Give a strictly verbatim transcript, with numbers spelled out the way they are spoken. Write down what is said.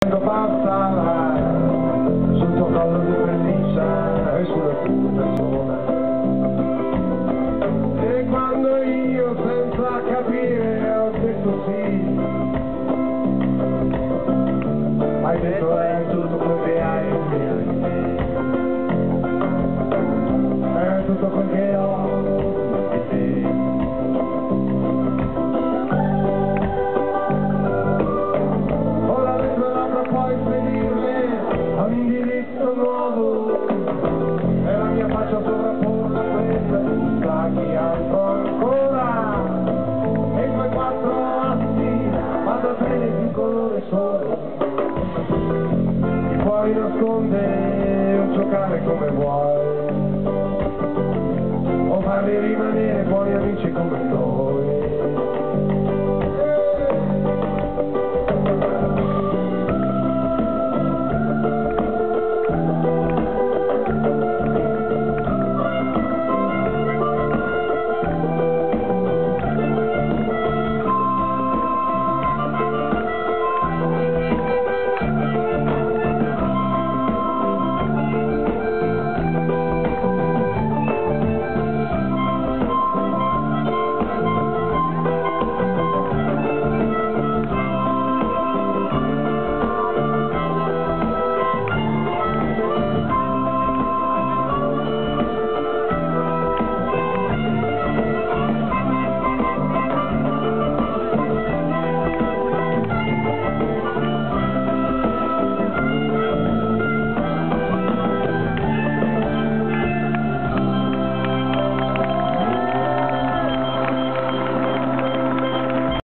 passa sul tuo collo di pelliccia e sulle tue persone. E quando io senza capire ho detto sì, hai detto è tutto quel che hai in me, è tutto quel che ho di te. Ora le tue labbra puoi spedirle a un indirizzo nuovo e la mia faccia sovrapporla a quella di chi altro ancora, e i tuoi quattro atti vada bene di un colore solo. Ti puoi nascondere o giocare come vuoi, o farli rimanere buoni amici come noi.